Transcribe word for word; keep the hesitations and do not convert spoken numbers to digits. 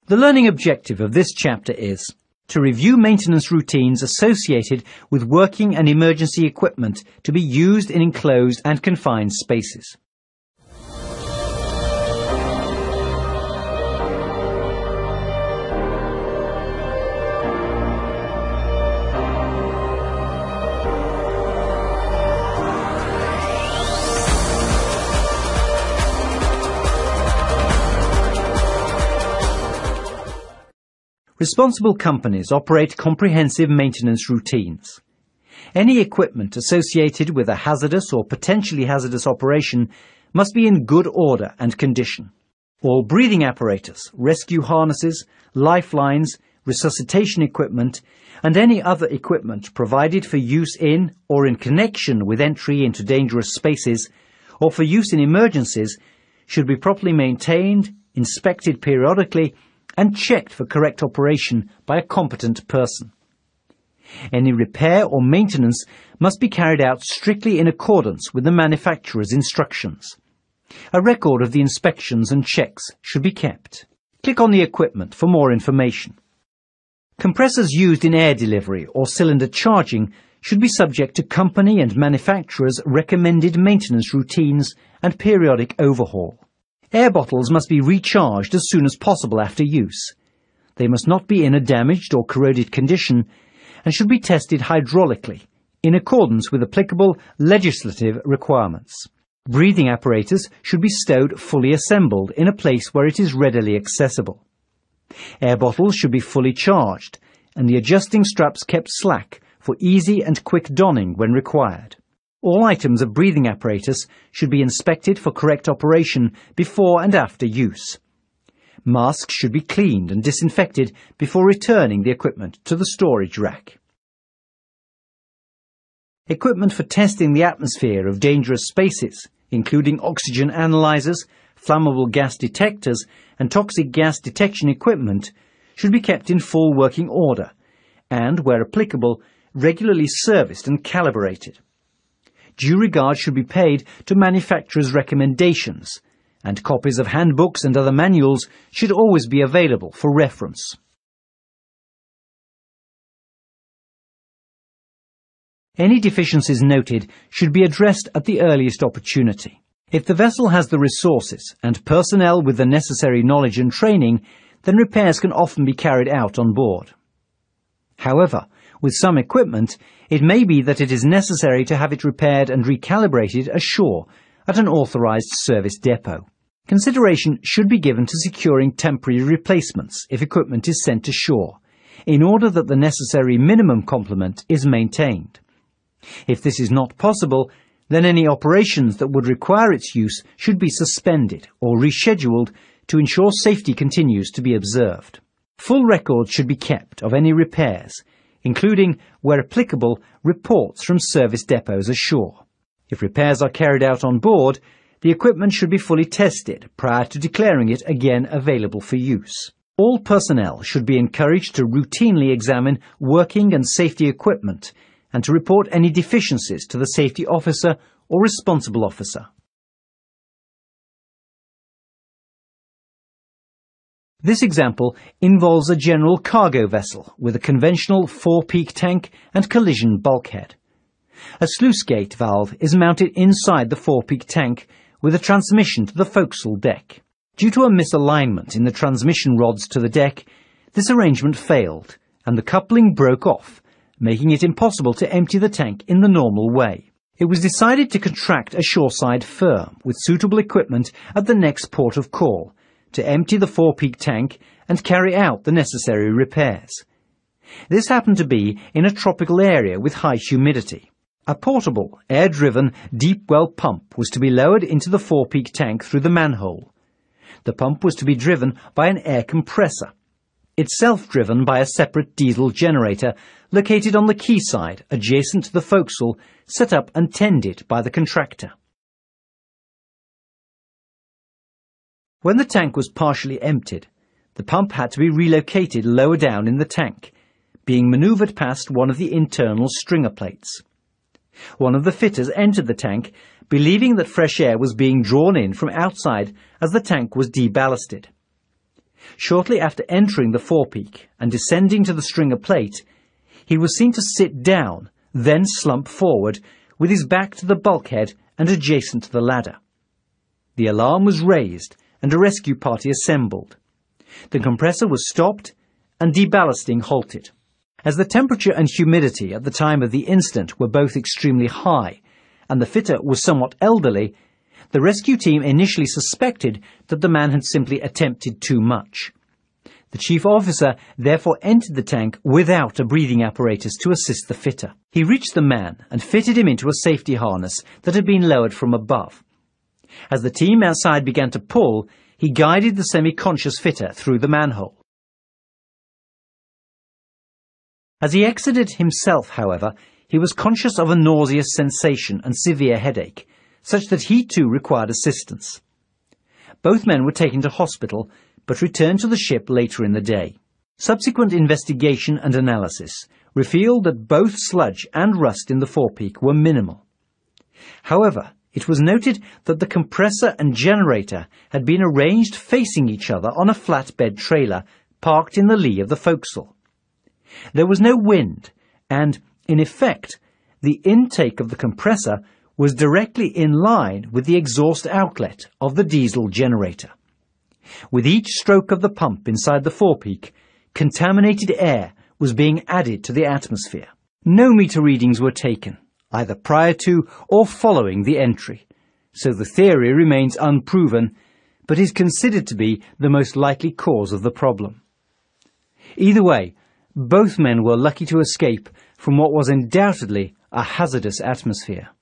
The learning objective of this chapter is to review maintenance routines associated with working and emergency equipment to be used in enclosed and confined spaces. Responsible companies operate comprehensive maintenance routines. Any equipment associated with a hazardous or potentially hazardous operation must be in good order and condition. All breathing apparatus, rescue harnesses, lifelines, resuscitation equipment, and any other equipment provided for use in or in connection with entry into dangerous spaces or for use in emergencies should be properly maintained, inspected periodically, and checked for correct operation by a competent person. Any repair or maintenance must be carried out strictly in accordance with the manufacturer's instructions. A record of the inspections and checks should be kept. Click on the equipment for more information. Compressors used in air delivery or cylinder charging should be subject to company and manufacturer's recommended maintenance routines and periodic overhaul. Air bottles must be recharged as soon as possible after use. They must not be in a damaged or corroded condition and should be tested hydraulically in accordance with applicable legislative requirements. Breathing apparatus should be stowed fully assembled in a place where it is readily accessible. Air bottles should be fully charged and the adjusting straps kept slack for easy and quick donning when required. All items of breathing apparatus should be inspected for correct operation before and after use. Masks should be cleaned and disinfected before returning the equipment to the storage rack. Equipment for testing the atmosphere of dangerous spaces, including oxygen analyzers, flammable gas detectors, and toxic gas detection equipment, should be kept in full working order and, where applicable, regularly serviced and calibrated. Due regard should be paid to manufacturers' recommendations, and copies of handbooks and other manuals should always be available for reference. Any deficiencies noted should be addressed at the earliest opportunity. If the vessel has the resources and personnel with the necessary knowledge and training, then repairs can often be carried out on board. However, with some equipment, it may be that it is necessary to have it repaired and recalibrated ashore at an authorized service depot. Consideration should be given to securing temporary replacements if equipment is sent ashore, in order that the necessary minimum complement is maintained. If this is not possible, then any operations that would require its use should be suspended or rescheduled to ensure safety continues to be observed. Full records should be kept of any repairs, including, where applicable, reports from service depots ashore. If repairs are carried out on board, the equipment should be fully tested prior to declaring it again available for use. All personnel should be encouraged to routinely examine working and safety equipment and to report any deficiencies to the safety officer or responsible officer. This example involves a general cargo vessel with a conventional four-peak tank and collision bulkhead. A sluice gate valve is mounted inside the four-peak tank with a transmission to the forecastle deck. Due to a misalignment in the transmission rods to the deck, this arrangement failed and the coupling broke off, making it impossible to empty the tank in the normal way. It was decided to contract a shoreside firm with suitable equipment at the next port of call to empty the four-peak tank and carry out the necessary repairs. This happened to be in a tropical area with high humidity. A portable, air-driven, deep well pump was to be lowered into the four-peak tank through the manhole. The pump was to be driven by an air compressor, itself driven by a separate diesel generator located on the quayside adjacent to the forecastle, set up and tended by the contractor. When the tank was partially emptied, the pump had to be relocated lower down in the tank, being manoeuvred past one of the internal stringer plates. One of the fitters entered the tank, believing that fresh air was being drawn in from outside as the tank was deballasted. Shortly after entering the forepeak and descending to the stringer plate, he was seen to sit down, then slump forward, with his back to the bulkhead and adjacent to the ladder. The alarm was raised and a rescue party assembled. The compressor was stopped and deballasting halted. As the temperature and humidity at the time of the incident were both extremely high, and the fitter was somewhat elderly, the rescue team initially suspected that the man had simply attempted too much. The chief officer therefore entered the tank without a breathing apparatus to assist the fitter. He reached the man and fitted him into a safety harness that had been lowered from above. As the team outside began to pull, he guided the semi-conscious fitter through the manhole. As he exited himself, however, he was conscious of a nauseous sensation and severe headache, such that he too required assistance. Both men were taken to hospital, but returned to the ship later in the day. Subsequent investigation and analysis revealed that both sludge and rust in the forepeak were minimal. However, it was noted that the compressor and generator had been arranged facing each other on a flatbed trailer parked in the lee of the forecastle. There was no wind, and, in effect, the intake of the compressor was directly in line with the exhaust outlet of the diesel generator. With each stroke of the pump inside the forepeak, contaminated air was being added to the atmosphere. No meter readings were taken, either prior to or following the entry, so the theory remains unproven, but is considered to be the most likely cause of the problem. Either way, both men were lucky to escape from what was undoubtedly a hazardous atmosphere.